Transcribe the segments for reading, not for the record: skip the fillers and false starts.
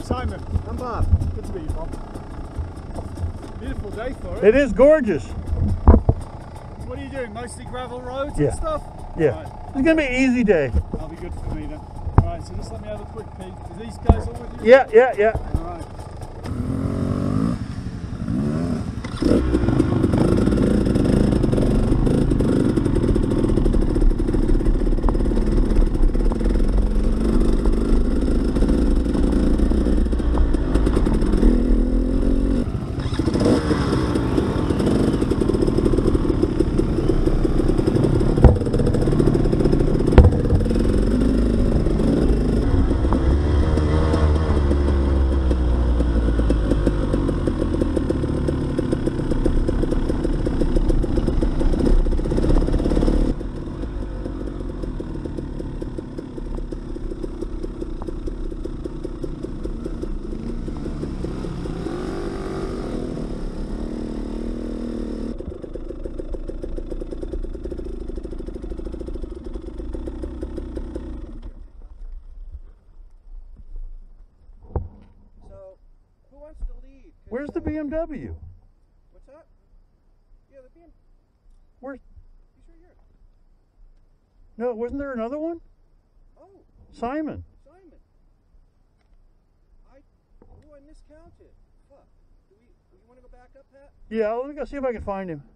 I'm Simon. I'm Bob. Good to meet you, Bob. Beautiful day for it. It is gorgeous. What are you doing? Mostly gravel roads Yeah. and stuff? Yeah. Right. It's gonna be an easy day. That'll be good for me then. Alright, so just let me have a quick peek. Are these guys all with you? Yeah, yeah, yeah. Alright. Where's the BMW? What's that? Yeah, the BMW. Where's? He's right here. No, wasn't there another one? Oh, Simon. Simon. I miscounted. Fuck. Do you want to go back up, Pat? Yeah, let me go see if I can find him.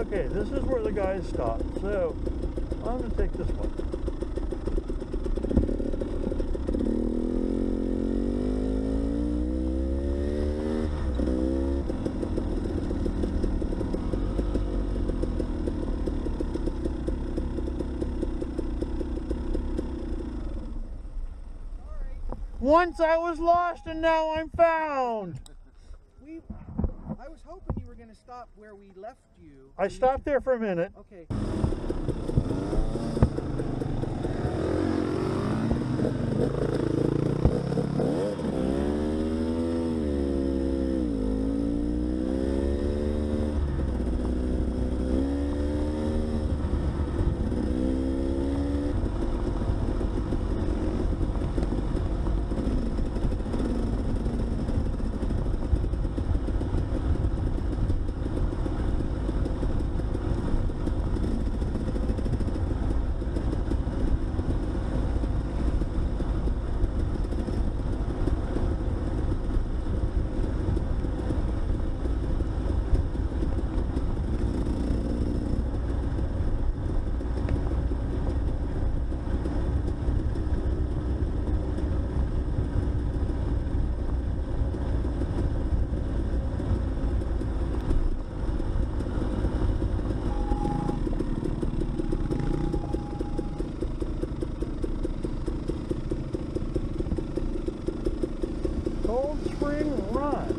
Okay, this is where the guys stopped, so I'm going to take this one. Once I was lost and now I'm found. I was hoping you were going to stop where we left you. I stopped there for a minute. Okay. Cold Spring Run.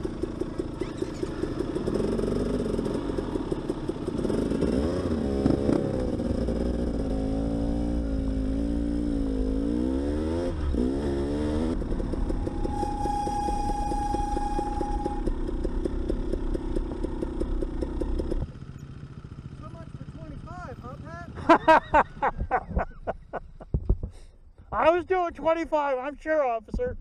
So much for 25, huh, Pat? I was doing 25, I'm sure, officer.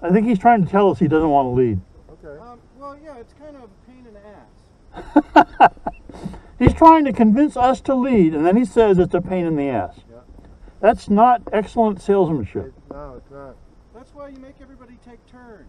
I think he's trying to tell us he doesn't want to lead. Okay. Well, yeah, it's kind of a pain in the ass. He's trying to convince us to lead, and then he says it's a pain in the ass. Yeah. That's not excellent salesmanship. No, it's not. That's why you make everybody take turns.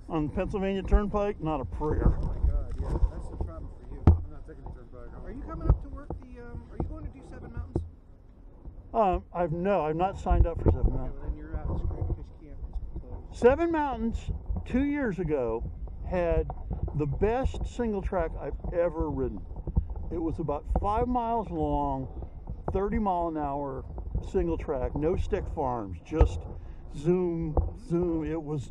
on Pennsylvania Turnpike, not a prayer. Oh my God, yeah, that's the problem for you. I'm not taking the turnpike. Are you coming up to work the, are you going to do Seven Mountains? I've not signed up for Seven Okay, Mountains. well then you're out of screen because you can't, it's closed. Seven Mountains 2 years ago had the best single track I've ever ridden. It was about 5 miles long, 30 mile an hour single track, no stick farms, just zoom, zoom. It was.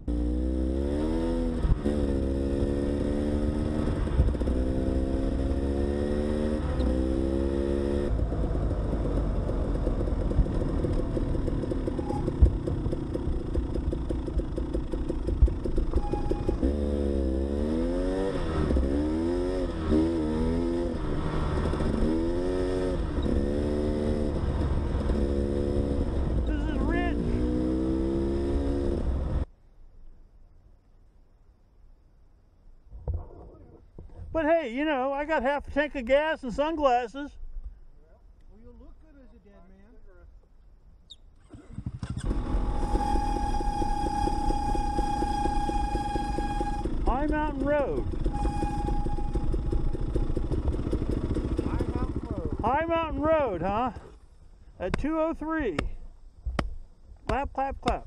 But hey, you know, I got half a tank of gas and sunglasses. Well, you'll look good as a dead man. High Mountain Road. High Mountain Road. High Mountain Road, huh? At 2:03. Clap, clap, clap.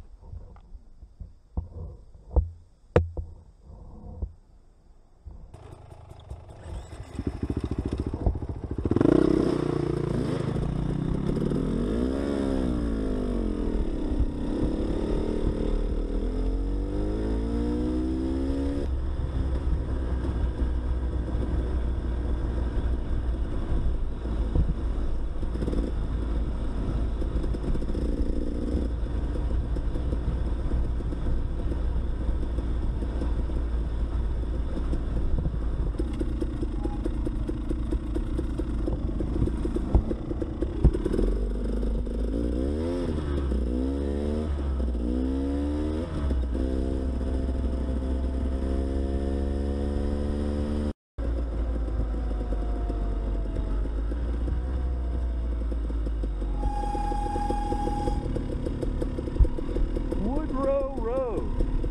Woodrow Road.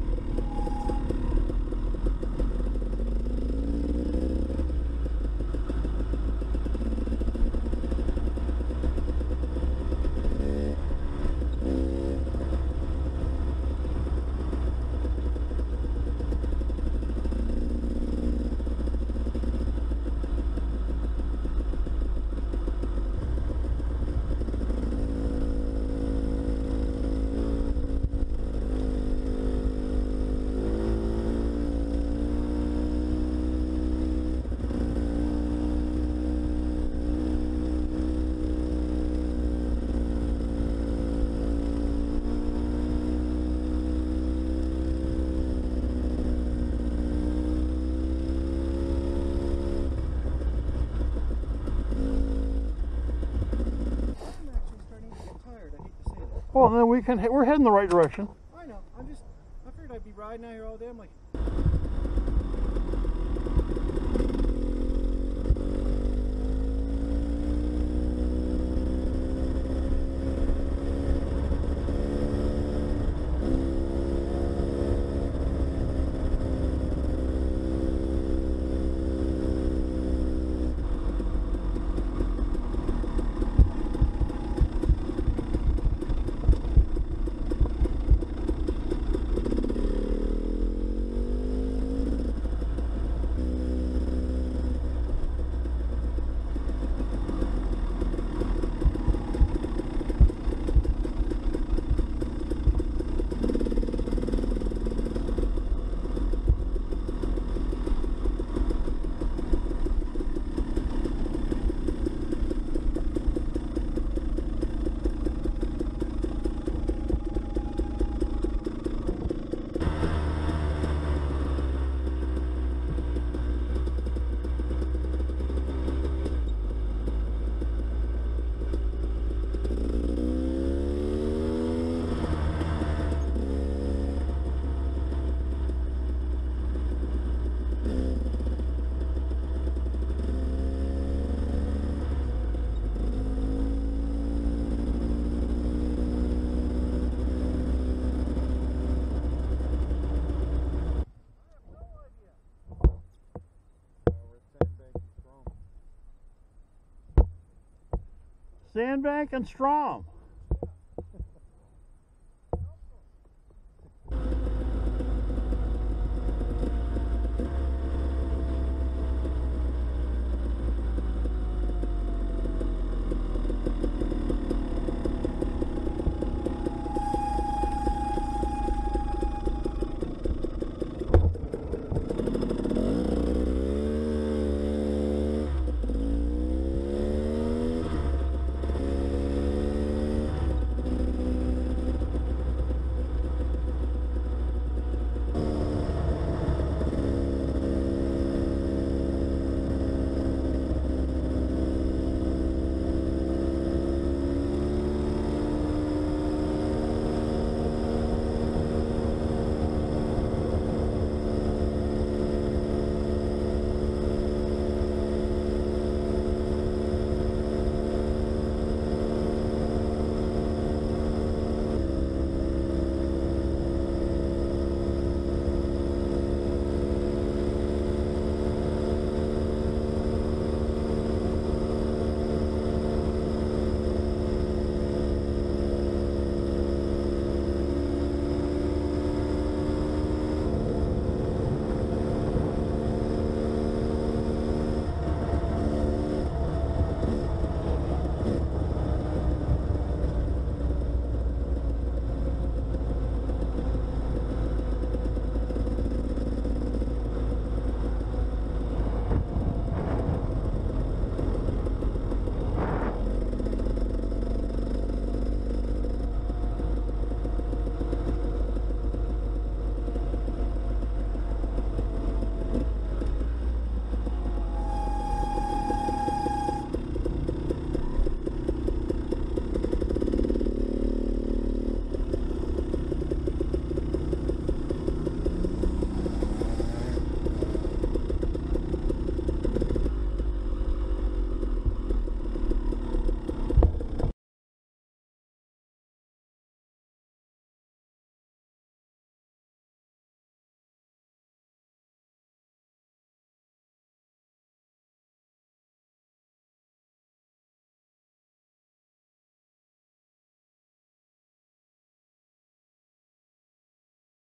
I'm actually starting to get tired. I hate to say that. Well, then we're heading the right direction. I know. I figured I'd be riding out here all day. I'm like, Sandbank and Strom.